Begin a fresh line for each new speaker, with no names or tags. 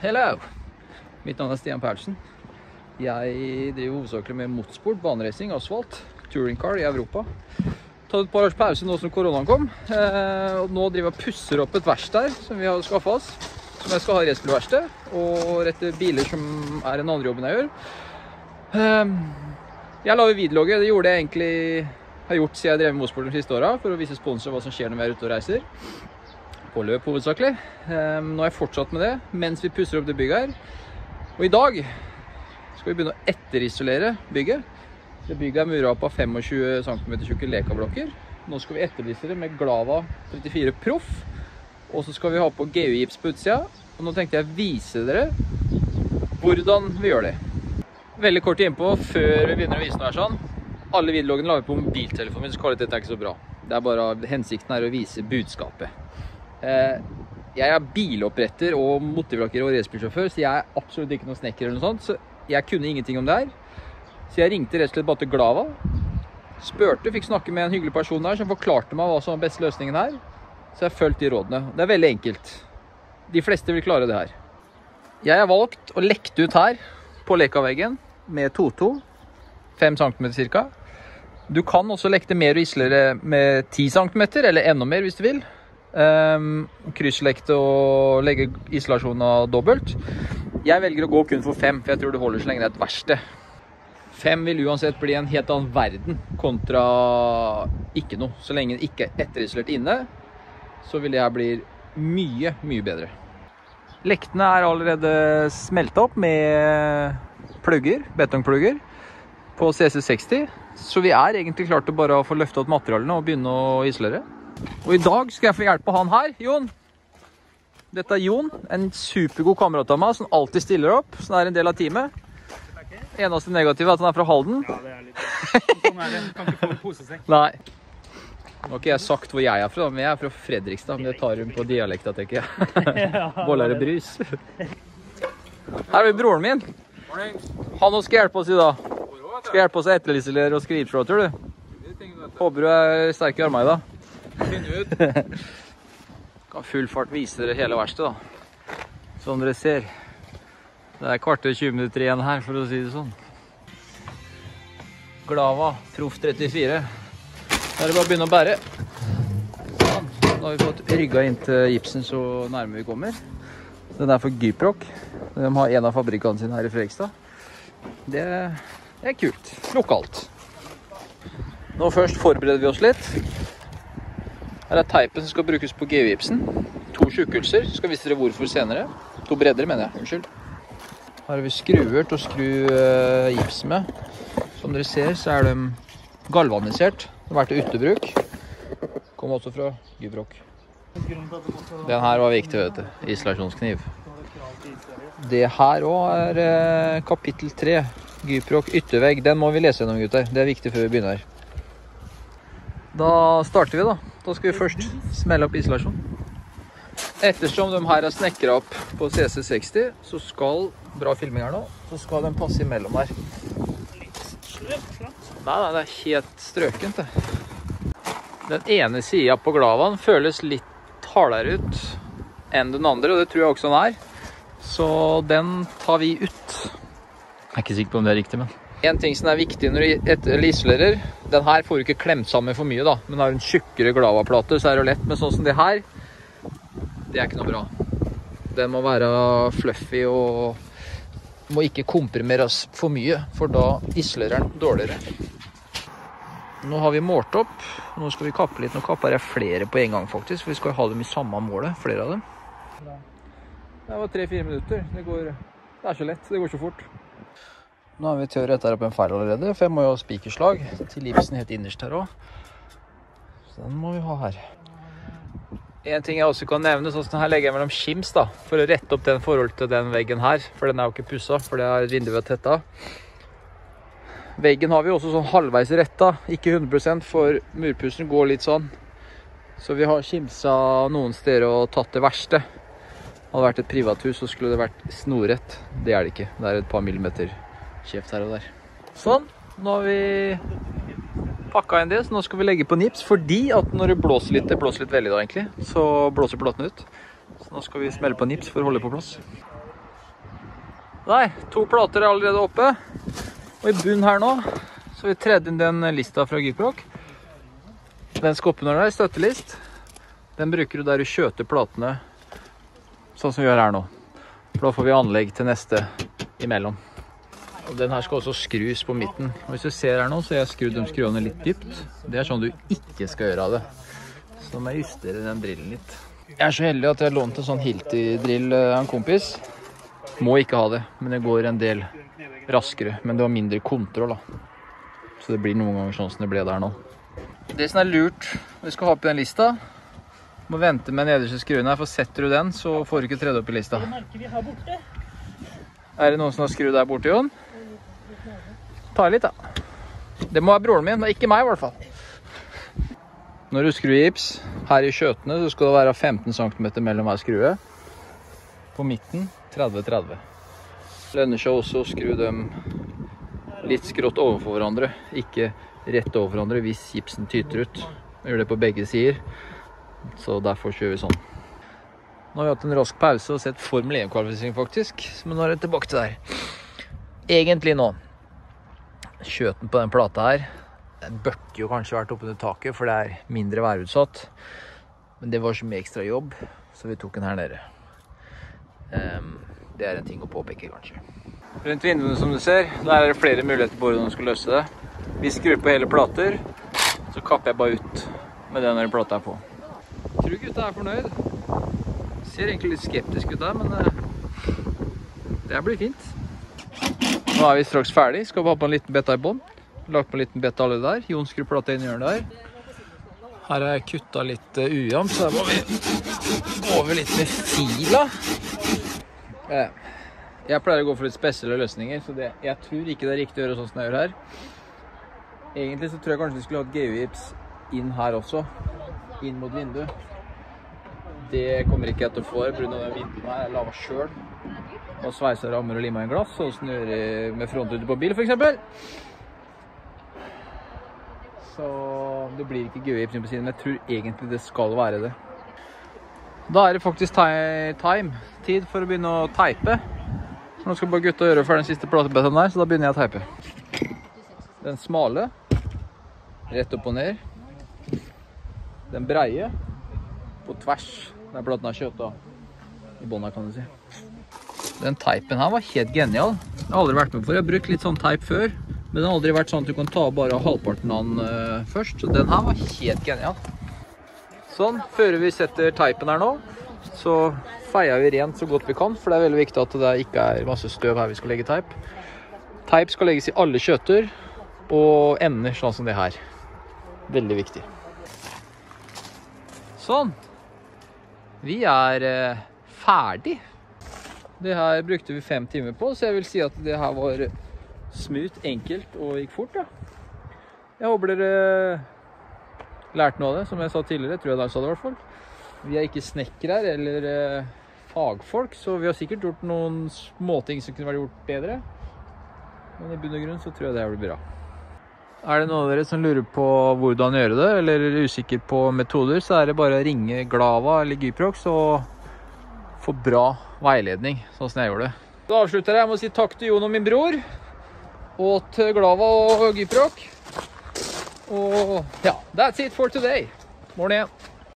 Hello! Mitt navn Stian Perlsen. Jeg driver hovedsakelig med motorsport, baneracing, asfalt, touringcar i Europa. Tatt et par års pause nå som koronaen kom. Og nå driver jeg og pusser opp et verksted som vi har skaffet oss. Som jeg skal ha racerbilverksted, og rette biler som er en andre jobben jeg gjør. Jeg lager videologger, det gjorde jeg egentlig har gjort siden jeg drev med motorsport de siste årene, for å vise sponsorer hva som skjer når vi er ute og reiser. På løp hovedsakelig. Nå har jeg fortsatt med det, mens vi pusser opp det bygget her. Og i dag skal vi begynne å etterisolere bygget. Det bygget er muret opp av 25 cm tjukke lekablokker. Nå skal vi etterisolere med Glava 34 Proff. Og så skal vi ha på GU-gips på utsida. Og nå tenkte jeg vise dere hvordan vi gjør det. Veldig kort innpå, før vi begynner å vise noe her sånn. Alle videologgene lager på mobiltelefonen min, så kvaliteten er ikke så bra. Det er bare hensikten er å vise budskapet. Jeg er biloppretter og motorvraker og racerbilsjåfør, så jeg er absolutt ikke noen snekker eller noe sånt, så jeg kunne ingenting om det her. Så jeg ringte rett og slett bare til Glava, spurte, fikk snakke med en hyggelig person der som forklarte meg hva som var beste løsningen her, så jeg følte de rådene. Det er veldig enkelt. De fleste vil klare det her. Jeg har valgt å lekte ut her på lekaveggen med 2-2, 5 cm cirka. Du kan også lekte mer og isolere med 10 cm, eller enda mer hvis du vil. Krysslekte og legge isolasjon av dobbelt. Jeg velger å gå kun for 5, for jeg tror det holder så lenge det er et verksted. 5 vil uansett bli en helt annen verden kontra ikke noe. Så lenge det ikke er etterisolert inne, så vil det her bli mye, mye bedre. Lektene er allerede smeltet opp med plugger, betongplugger på CC60, så vi er egentlig klart til bare å få løftet opp materialene og begynne å isolere. Og i dag skal jeg få hjelp av han her, Jon. Dette er Jon, en supergod kamerat av meg, som alltid stiller opp, som er en del av teamet. Eneste negative er at han er fra Halden.
Ja, det er litt sånn er det, kan ikke få en posesekk.
Nei. Nå har ikke jeg sagt hvor jeg er fra, men jeg er fra Fredrikstad, men det tar hun på dialekta, tenker jeg. Bollere brus. Her har vi broren min. Han også skal hjelpe oss i dag. Skal hjelpe oss å etterisolere og skrivtråter, du. Håper du er sterk i armene i dag. Kan full fart vise dere hele verkstedet da. Som dere ser. Det er kvarter 20 minutter igjen her, for å si det sånn. Glava Proff 34. Da er det bare å begynne å bære. Sånn. Nå har vi fått rygget inn til gipsen så nærme vi kommer. Den er for Gyproc. De har en av fabrikkene sine her i Fredrikstad. Det er kult. Lokalt. Nå først forbereder vi oss litt. Her er teipen som skal brukes på GU-gipsen. 2 tjukkelser, skal vise dere hvorfor senere. 2 bredder, mener jeg, unnskyld. Her har vi skruer til å skru gipsen med. Som dere ser, så er de galvanisert. De har vært til utebruk. Kom også fra Gyproc. Den her var viktig, vet du. Isolasjonskniv. Det her også er kapittel 3. Gyproc yttervegg. Den må vi lese gjennom, gutter. Det er viktig før vi begynner. Da starter vi da. Da skal vi først smelle opp isolasjon. Ettersom de her er snekret opp på CC60, så skal, bra filming her nå, så skal den passe imellom her.
Litt sløpt.
Nei, det er helt strøkent det. Den ene siden på Glavaen føles litt hardere ut enn den andre, og det tror jeg også den er. Så den tar vi ut. Jeg er ikke sikker på om det er riktig, men... En ting som er viktig når du isolerer, den her får du ikke klemt sammen for mye da, men har en tjukkere Glava-plate, så er det lett, men sånn som det her, det er ikke noe bra. Den må være fluffy og må ikke komprimeres for mye, for da isolerer den dårligere. Nå har vi målt opp, nå skal vi kappe litt. Nå kapper jeg flere på en gang faktisk, for vi skal ha dem i samme målet, flere av dem. Det var 3-4 minutter, det er så lett, det går så fort. Nå har vi til å rette her opp en feil allerede, for jeg må jo ha spikerslag til gipsen helt innerst her også. Så den må vi ha her. En ting jeg også kan nevne, sånn som her legger jeg mellom skims da, for å rette opp den forhold til den veggen her, for den er jo ikke pusset, for det er vinduet tetta. Veggen har vi også sånn halvveis retta, ikke 100%, for murpussen går litt sånn. Så vi har skimsa noen steder og tatt det verste. Hadde det vært et privathus, så skulle det vært snorrett. Det er det ikke, det er et par millimeter kjeft her og der. Sånn, nå har vi pakket inn det, så nå skal vi legge på nips, fordi at når det blåser litt veldig da egentlig, så blåser platene ut. Så nå skal vi smelle på nips for å holde på plass. Der, 2 plater er allerede oppe. Og i bunn her nå, så har vi tredd inn den lista fra Gyproc. Den skoppen der, støttelist. Den bruker du der du kjøter platene, sånn som vi gjør her nå. For da får vi anlegg til neste imellom. Og den her skal også skrus på midten. Og hvis du ser her nå, så har jeg skrudd de skruene litt dypt. Det er sånn du ikke skal gjøre av det. Så må jeg justere den drillen litt. Jeg er så heldig at jeg har lånt en sånn Hilti-drill av en kompis. Må ikke ha det, men det går en del raskere. Men det var mindre kontroll da. Så det blir noen ganger sånn som det ble der nå. Det som er lurt, vi skal ha på den lista, må vente med nederste skruen her, for setter du den, så får du ikke tredd opp i lista. Er det noen som har skrudd der borte, Jon? Ta litt da. Det må være broren min, det er ikke meg i hvert fall. Når du skrur gips her i skjøtene, så skal det være 15 cm mellom hver skrue. På midten 30-30. Lønner seg også å skru dem litt skrått overfor hverandre, ikke rett over hverandre hvis gipsen tyter ut. Vi gjør det på begge sider, så derfor kjører vi sånn. Nå har vi hatt en rask pause og sett Formel 1-kvalifisering faktisk, men nå er det tilbake til der. Egentlig nå, skjøten på den plata her, den burde jo kanskje vært oppe under taket, for det er mindre værutsatt. Men det var så mye ekstra jobb, så vi tok den her nede. Det er en ting å påpeke kanskje. Rundt vinduene som du ser, der er det flere muligheter på hvordan du skal løse det. Vi skrur på hele plater, så kapper jeg bare ut med den når plata er på. Jeg tror gutta er fornøyd. Ser egentlig litt skeptisk ut der, men det blir fint. Nå er vi straks ferdig. Skal vi ha på en liten betta i bånd. Lagt på en liten betta alle der. Jon skrur plata inn i hjørnet der. Her har jeg kuttet litt ujevnt, så her må vi gå over litt med fila. Jeg pleier å gå for litt spesielle løsninger, så jeg tror ikke det er riktig å gjøre sånn som jeg gjør her. Egentlig så tror jeg kanskje vi skulle ha et GU-gips inn her også, inn mot vinduet. Det kommer ikke jeg til å få, på grunn av den vinduet her. Jeg lavet selv og sveiser rammer og limer en glass, sånn som du gjør med frontrutet på bil for eksempel. Så det blir ikke GU-gips på siden, men jeg tror egentlig det skal være det. Da er det faktisk tid for å begynne å teipe. Nå skal bare gutta gjøre for den siste platebetten her, så da begynner jeg å teipe. Den smale, rett opp og ned. Den breie, på tvers, der platen har kjøttet i bånda kan du si. Den teipen her var helt genial. Jeg har aldri vært med for. Jeg har brukt litt sånn teip før, men det har aldri vært sånn at du kan ta bare halvparten av den først. Så den her var helt genial. Sånn, før vi setter teipen her nå, så feier vi rent så godt vi kan, for det er veldig viktig at det ikke er masse støv her vi skal legge teip. Teip skal legges i alle kjøter og ender sånn som det her. Veldig viktig. Sånn. Vi er ferdig. Det her brukte vi 5 timer på, så jeg vil si at det her var smooth, enkelt og gikk fort da. Jeg håper dere lærte noe av det, som jeg sa tidligere, tror jeg da sa det i hvert fall. Vi er ikke snekkere eller fagfolk, så vi har sikkert gjort noen småting som kunne vært gjort bedre. Men i bunn og grunn så tror jeg det her blir bra. Er det noen av dere som lurer på hvordan gjøre det, eller er usikker på metoder, så er det bare å ringe Glava eller Gyproc og få bra veiledning, sånn som jeg gjorde det. Da avslutter jeg med å si takk til Jon og min bror, og til Glava og Gyproc. Og ja, that's it for today. Morgen igjen.